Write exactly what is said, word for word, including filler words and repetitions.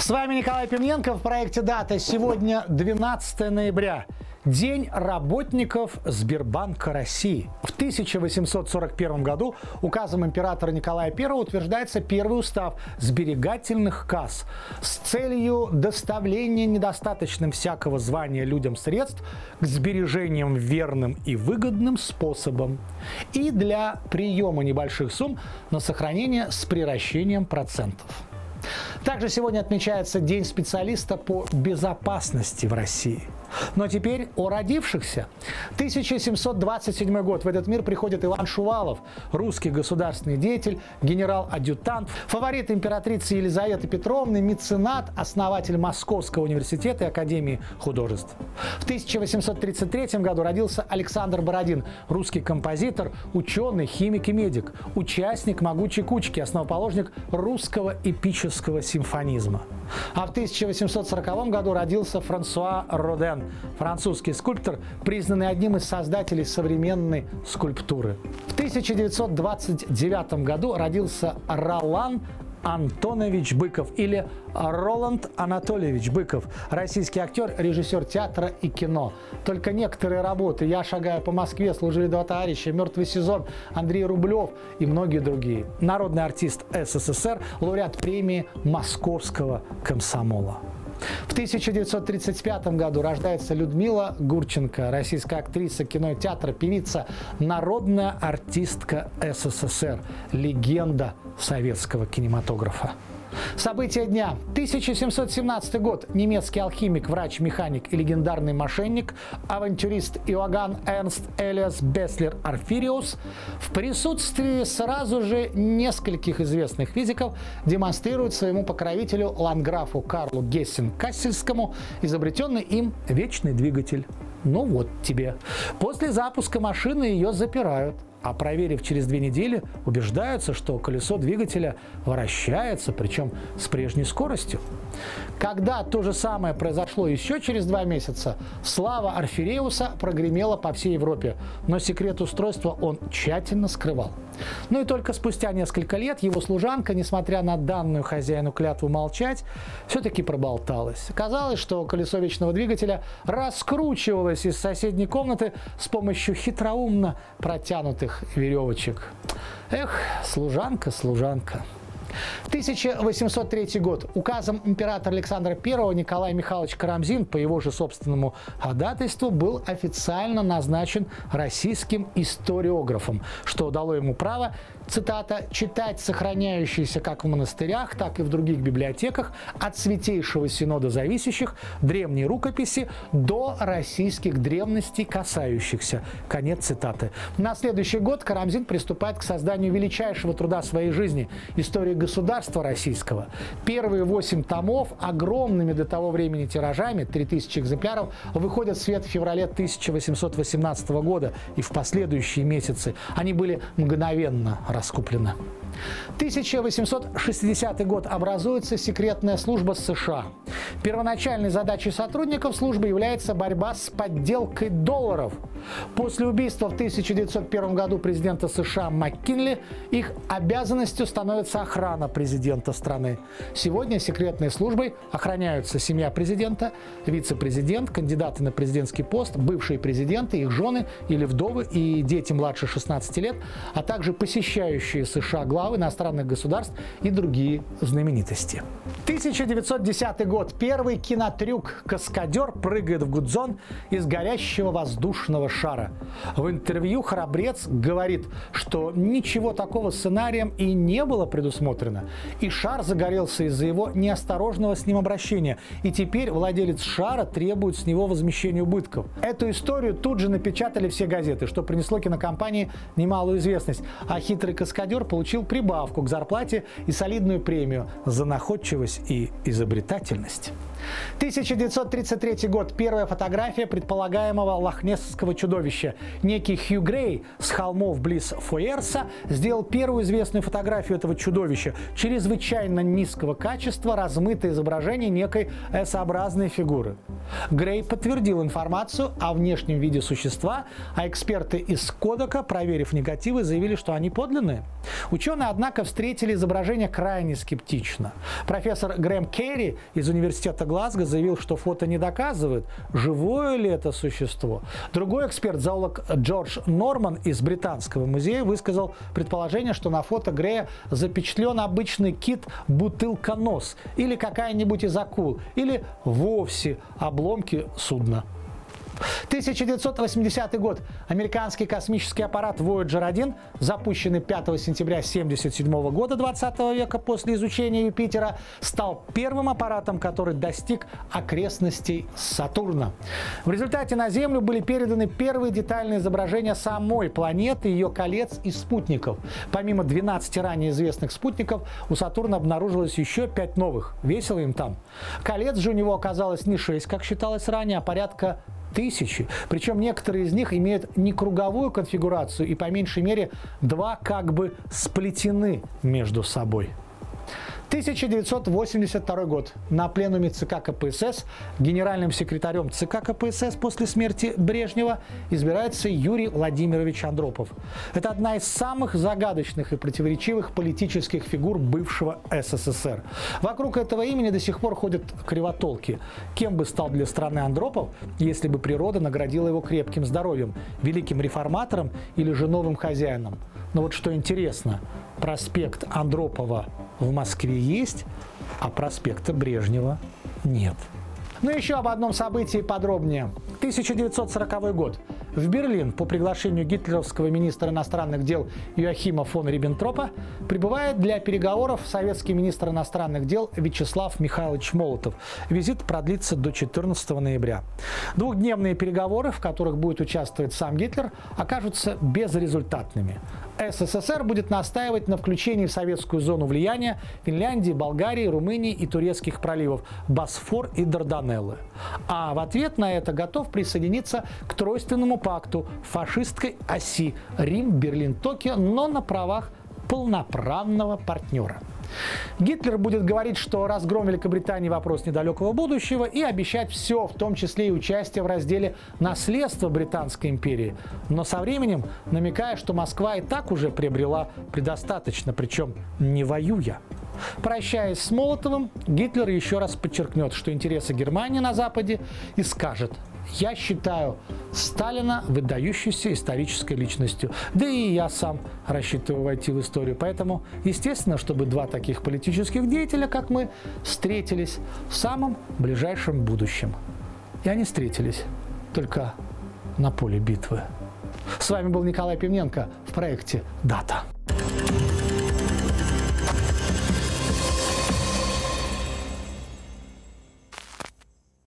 С вами Николай Пименко в проекте «Дата». Сегодня двенадцатое ноября. День работников Сбербанка России. В тысяча восемьсот сорок первом году указом императора Николая Первого утверждается первый устав сберегательных касс с целью доставления недостаточным всякого звания людям средств к сбережениям верным и выгодным способом и для приема небольших сумм на сохранение с приращением процентов. Также сегодня отмечается День специалиста по безопасности в России. Но теперь о родившихся. тысяча семьсот двадцать седьмой год. В этот мир приходит Иван Шувалов, русский государственный деятель, генерал-адъютант, фаворит императрицы Елизаветы Петровны, меценат, основатель Московского университета и Академии художеств. В тысяча восемьсот тридцать третьем году родился Александр Бородин, русский композитор, ученый, химик и медик, участник «Могучей кучки», основоположник русского эпического симфонизма. А в тысяча восемьсот сороковом году родился Франсуа Роден, французский скульптор, признанный одним из создателей современной скульптуры. В тысяча девятьсот двадцать девятом году родился Ролан Антонович Быков или Роланд Анатольевич Быков, российский актер, режиссер театра и кино. Только некоторые работы «Я шагаю по Москве», «Служили два товарища», «Мертвый сезон», Андрей Рублев и многие другие. Народный артист СССР, лауреат премии Московского комсомола. В тысяча девятьсот тридцать пятом году рождается Людмила Гурченко, российская актриса кино и театра, певица, народная артистка СССР, легенда советского кинематографа. События дня. тысяча семьсот семнадцатый год. Немецкий алхимик, врач, механик и легендарный мошенник, авантюрист Иоганн Эрнст Элиас Беслер Орфириус в присутствии сразу же нескольких известных физиков демонстрирует своему покровителю ландграфу Карлу Гессен-Кассельскому изобретенный им вечный двигатель. Ну вот тебе. После запуска машины ее запирают. А проверив через две недели, убеждаются, что колесо двигателя вращается, причем с прежней скоростью. Когда то же самое произошло еще через два месяца, слава Орфиреуса прогремела по всей Европе, но секрет устройства он тщательно скрывал. Ну и только спустя несколько лет его служанка, несмотря на данную хозяину клятву молчать, все-таки проболталась. Оказалось, что колесо вечного двигателя раскручивалось из соседней комнаты с помощью хитроумно протянутых веревочек. Эх, служанка, служанка. тысяча восемьсот третий год. Указом императора Александра Первого Николай Михайлович Карамзин по его же собственному ходатайству был официально назначен российским историографом, что дало ему право, цитата, «читать сохраняющиеся как в монастырях, так и в других библиотеках от Святейшего Синода зависящих древние рукописи до российских древностей касающихся». Конец цитаты. На следующий год Карамзин приступает к созданию величайшего труда своей жизни – «Истории государства российского». Первые восемь томов огромными для того времени тиражами, три тысячи экземпляров, выходят в свет в феврале тысяча восемьсот восемнадцатого года, и в последующие месяцы они были мгновенно раскуплены. тысяча восемьсот шестидесятый год. Образуется секретная служба США. Первоначальной задачей сотрудников службы является борьба с подделкой долларов. После убийства в тысяча девятьсот первом году президента США МакКинли их обязанностью становится охрана президента страны. Сегодня секретной службой охраняются семья президента, вице-президент, кандидаты на президентский пост, бывшие президенты, их жены или вдовы и дети младше шестнадцати лет, а также посещающие США главы иностранных государств и другие знаменитости. тысяча девятьсот десятый год. Первый кинотрюк. Каскадер прыгает в гудзон из горящего воздушного шара. В интервью храбрец говорит, что ничего такого сценарием и не было предусмотрено. И шар загорелся из-за его неосторожного с ним обращения. И теперь владелец шара требует с него возмещения убытков. Эту историю тут же напечатали все газеты, что принесло кинокомпании немалую известность. А хитрый каскадер получил прибавку к зарплате и солидную премию за находчивость и изобретательность. тысяча девятьсот тридцать третий год. Первая фотография предполагаемого лохнесского чудовища. Некий Хью Грей с холмов близ Фойерса сделал первую известную фотографию этого чудовища. Чрезвычайно низкого качества размытое изображение некой S-образной фигуры. Грей подтвердил информацию о внешнем виде существа, а эксперты из Кодека, проверив негативы, заявили, что они подлинные. Ученые, однако, встретили изображение крайне скептично. Профессор Грэм Керри из университета Глазго заявил, что фото не доказывает, живое ли это существо. Другой эксперт, зоолог Джордж Норман из Британского музея, высказал предположение, что на фото Грея запечатлен обычный кит-бутылконос или какая-нибудь из акул, или вовсе обломки судна. тысяча девятьсот восьмидесятый год. Американский космический аппарат Вояджер один, запущенный пятого сентября тысяча девятьсот семьдесят седьмого года двадцатого века после изучения Юпитера, стал первым аппаратом, который достиг окрестностей Сатурна. В результате на Землю были переданы первые детальные изображения самой планеты, ее колец и спутников. Помимо двенадцати ранее известных спутников, у Сатурна обнаружилось еще пять новых. Весело им там. Колец же у него оказалось не шесть, как считалось ранее, а порядка тысячи. Причем некоторые из них имеют не круговую конфигурацию и по меньшей мере два как бы сплетены между собой. тысяча девятьсот восемьдесят второй год. На пленуме ЦК КПСС генеральным секретарем ЦК КПСС после смерти Брежнева избирается Юрий Владимирович Андропов. Это одна из самых загадочных и противоречивых политических фигур бывшего СССР. Вокруг этого имени до сих пор ходят кривотолки. Кем бы стал для страны Андропов, если бы природа наградила его крепким здоровьем, великим реформатором или же новым хозяином? Но вот что интересно, проспект Андропова в Москве есть, а проспекта Брежнева нет. Ну еще об одном событии подробнее. тысяча девятьсот сороковой год. В Берлин по приглашению гитлеровского министра иностранных дел Йоахима фон Риббентропа прибывает для переговоров советский министр иностранных дел Вячеслав Михайлович Молотов. Визит продлится до четырнадцатого ноября. Двухдневные переговоры, в которых будет участвовать сам Гитлер, окажутся безрезультатными. СССР будет настаивать на включении в советскую зону влияния Финляндии, Болгарии, Румынии и турецких проливов Босфор и Дарданеллы. А в ответ на это готов присоединиться к тройственному пакту фашистской оси Рим, Берлин, Токио, но на правах полноправного партнера. Гитлер будет говорить, что разгром Великобритании – вопрос недалекого будущего, и обещать все, в том числе и участие в разделе наследства Британской империи. Но со временем намекая, что Москва и так уже приобрела предостаточно, причем не воюя. Прощаясь с Молотовым, Гитлер еще раз подчеркнет, что интересы Германии на Западе, и скажет: «Я считаю Сталина выдающейся исторической личностью, да и я сам рассчитываю войти в историю». Поэтому, естественно, чтобы два таких политических деятеля, как мы, встретились в самом ближайшем будущем. И они встретились только на поле битвы. С вами был Николай Пивненко в проекте «Дата».